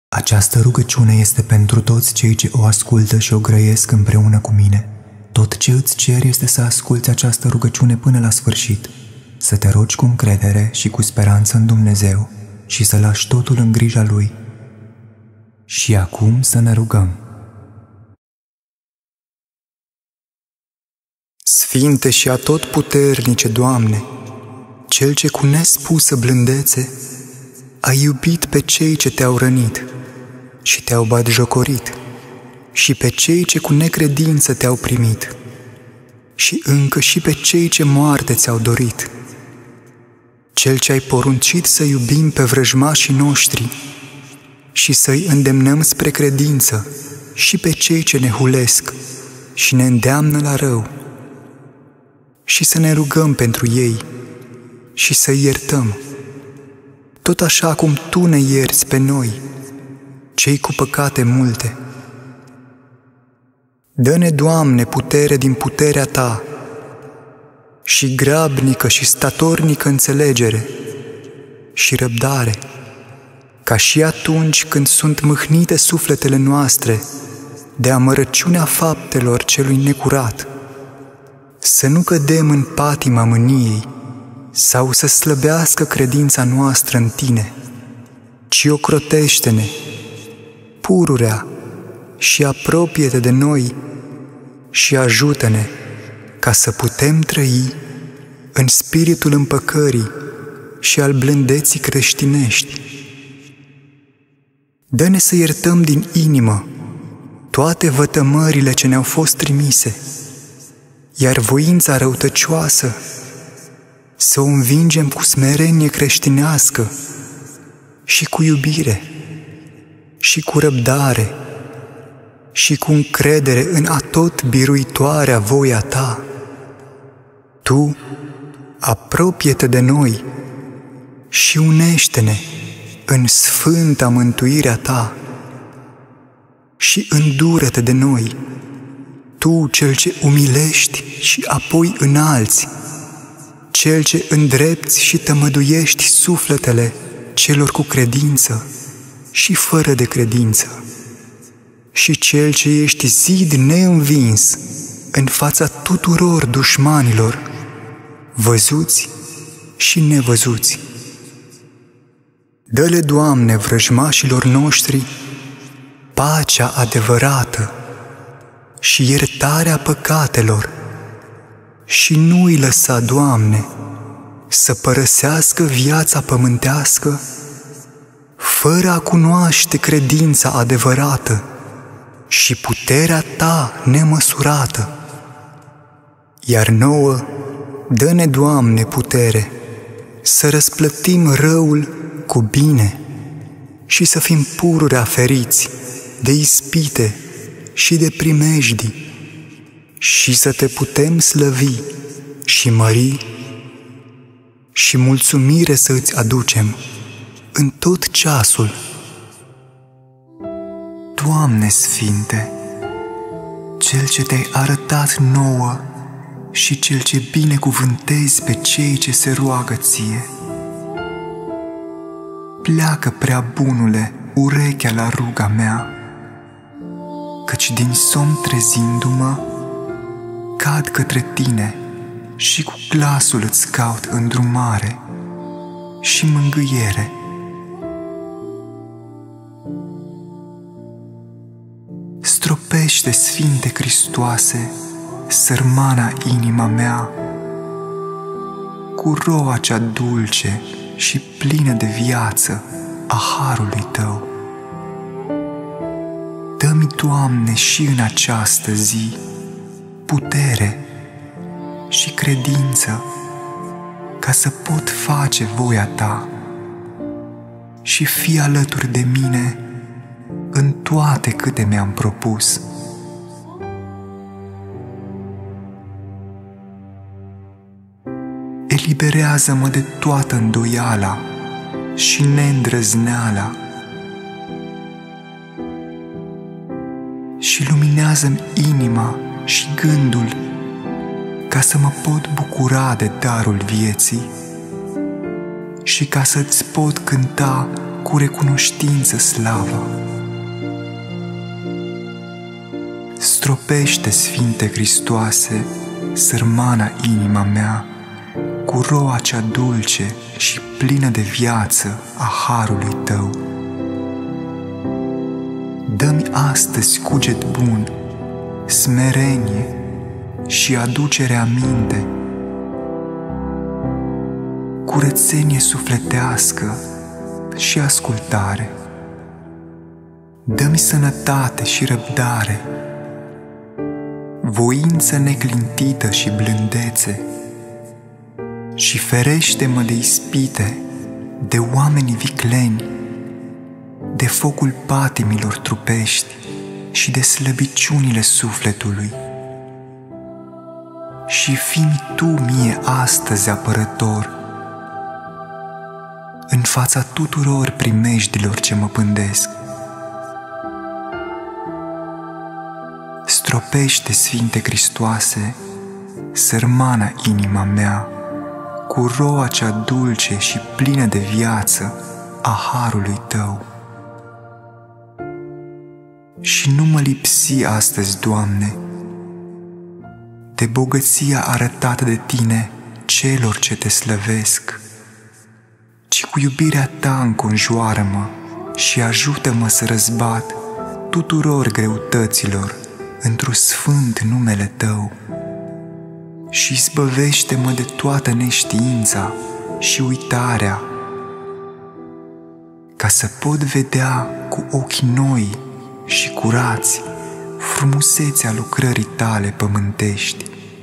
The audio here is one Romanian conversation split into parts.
Această rugăciune este pentru toți cei ce o ascultă și o grăiesc împreună cu mine. Tot ce îți cer este să asculți această rugăciune până la sfârșit, să te rogi cu încredere și cu speranță în Dumnezeu și să lași totul în grija Lui. Și acum să ne rugăm. Sfinte și atotputernice, Doamne, Cel ce cu nespusă blândețe ai iubit pe cei ce te-au rănit și te-au batjocorit, și pe cei ce cu necredință te-au primit, și încă și pe cei ce moarte ți-au dorit. Cel ce ai poruncit să iubim pe vrăjmașii noștri și să-i îndemnăm spre credință și pe cei ce ne hulesc și ne îndeamnă la rău, și să ne rugăm pentru ei și să-i iertăm, tot așa cum Tu ne ierți pe noi, cei cu păcate multe. Dă-ne, Doamne, putere din puterea Ta și grabnică și statornică înțelegere și răbdare, ca și atunci când sunt mâhnite sufletele noastre de amărăciunea faptelor celui necurat, să nu cădem în patima mâniei sau să slăbească credința noastră în Tine, ci ocrotește-ne, pururea, și apropie-te de noi și ajută-ne ca să putem trăi în spiritul împăcării și al blândeții creștinești. Dă-ne să iertăm din inimă toate vătămările ce ne-au fost trimise, iar voința răutăcioasă să o învingem cu smerenie creștinească și cu iubire și cu răbdare și cu încredere în atot biruitoarea voia Ta. Tu apropie-te de noi și unește-ne în sfânta mântuirea Ta și îndură-te de noi, Tu, Cel ce umilești și apoi înalți, Cel ce îndrepți și tămăduiești sufletele celor cu credință și fără de credință, și Cel ce ești zid neînvins în fața tuturor dușmanilor, văzuți și nevăzuți. Dă-le, Doamne, vrăjmașilor noștri pacea adevărată și iertarea păcatelor, și nu îi lăsa, Doamne, să părăsească viața pământească fără a cunoaște credința adevărată și puterea Ta nemăsurată. Iar nouă, dă-ne, Doamne, putere să răsplătim răul cu bine și să fim pururea feriți de ispite și de primejdii, și să Te putem slăvi și mări și mulțumire să Îți aducem în tot ceasul. Doamne Sfinte, Cel ce Te-ai arătat nouă și Cel ce binecuvântezi pe cei ce se roagă Ție, pleacă, prea bunule, urechea la ruga mea, căci din somn trezindu-mă, cad către Tine și cu glasul îți caut îndrumare și mângâiere. Stropește, Sfinte Hristoase, sărmana inima mea cu roa cea dulce și plină de viață a harului Tău. Dă-mi, Doamne, și în această zi putere și credință ca să pot face voia Ta și fii alături de mine în toate câte mi-am propus. Eliberează-mă de toată îndoiala și neîndrăzneala și luminează-mi inima și gândul ca să mă pot bucura de darul vieții și ca să-ți pot cânta cu recunoștință slava. Stropește, Sfinte Hristoase, sărmana inima mea, cu roa cea dulce și plină de viață a harului Tău. Dă-mi astăzi cuget bun, smerenie și aducere aminte, curățenie sufletească și ascultare. Dă-mi sănătate și răbdare, voință neclintită și blândețe, și ferește-mă de ispite, de oamenii vicleni, de focul patimilor trupești și de slăbiciunile sufletului. Și fii-mi Tu mie astăzi apărător în fața tuturor primejdilor ce mă pândesc. Stropește, Sfinte Hristoase, sărmana inima mea, cu roa cea dulce și plină de viață a harului Tău. Și nu mă lipsi astăzi, Doamne, de bogăția arătată de Tine celor ce Te slăvesc, ci cu iubirea Ta înconjoară-mă și ajută-mă să răzbat tuturor greutăților într-un sfânt numele Tău, și izbăvește-mă de toată neștiința și uitarea, ca să pot vedea cu ochi noi și curați frumusețea lucrării Tale pământești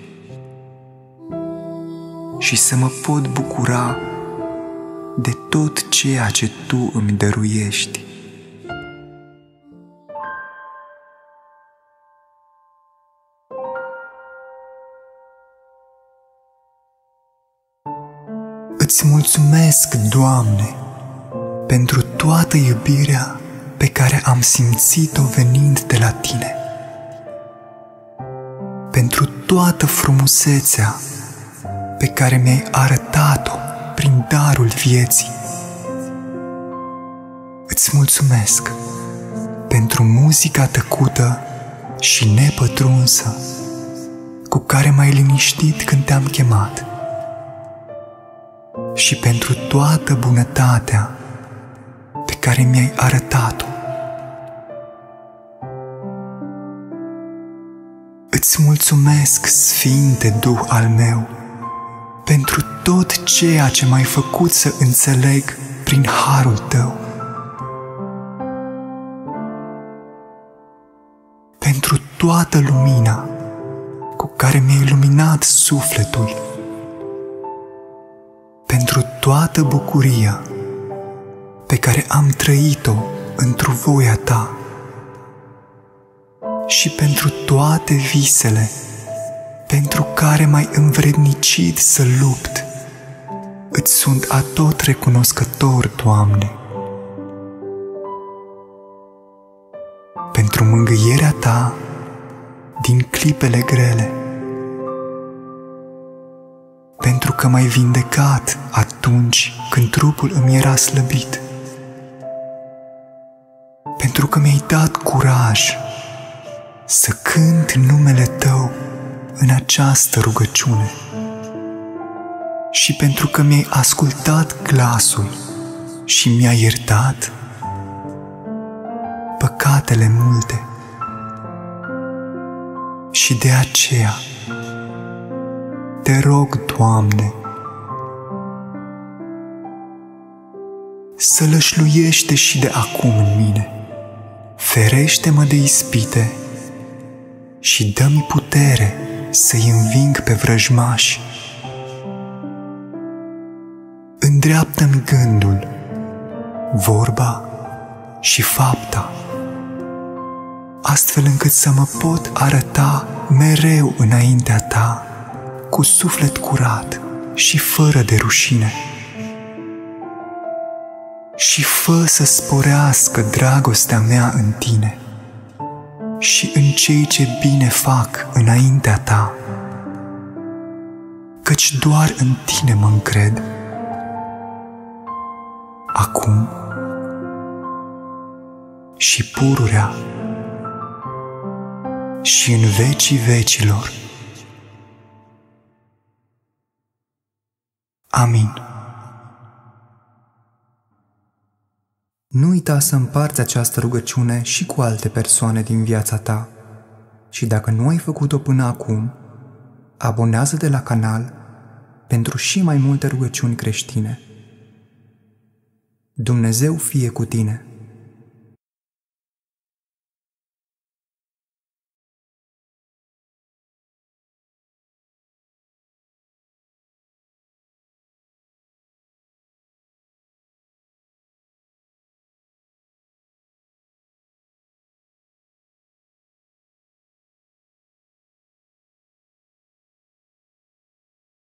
și să mă pot bucura de tot ceea ce Tu îmi dăruiești. Îți mulțumesc, Doamne, pentru toată iubirea pe care am simțit-o venind de la Tine, pentru toată frumusețea pe care mi-ai arătat-o prin darul vieții. Îți mulțumesc pentru muzica tăcută și nepătrunsă cu care m-ai liniștit când Te-am chemat, și pentru toată bunătatea pe care mi-ai arătat-o. Îți mulțumesc, Sfinte Duh al meu, pentru tot ceea ce m-ai făcut să înțeleg prin harul Tău, pentru toată lumina cu care mi-ai luminat sufletul, pentru toată bucuria pe care am trăit-o într-o voia Ta și pentru toate visele pentru care m-ai învrednicit să lupt. Îți sunt atot recunoscător, Doamne, pentru mângâierea Ta din clipele grele, pentru că m-ai vindecat atunci când trupul îmi era slăbit, pentru că mi-ai dat curaj să cânt numele Tău în această rugăciune și pentru că mi-ai ascultat glasul și mi-ai iertat păcatele multe. Și de aceea Te rog, Doamne, să lășluiește și de acum în mine, ferește-mă de ispite și dă-mi putere să-i înving pe vrăjmași. Îndreaptă-mi gândul, vorba și fapta, astfel încât să mă pot arăta mereu înaintea Ta cu suflet curat și fără de rușine. Și fă să sporească dragostea mea în Tine și în cei ce bine fac înaintea Ta, căci doar în Tine mă încred, acum și pururea și în vecii vecilor. Amin. Nu uita să împarți această rugăciune și cu alte persoane din viața ta. Și dacă nu ai făcut-o până acum, abonează-te la canal pentru și mai multe rugăciuni creștine. Dumnezeu fie cu tine!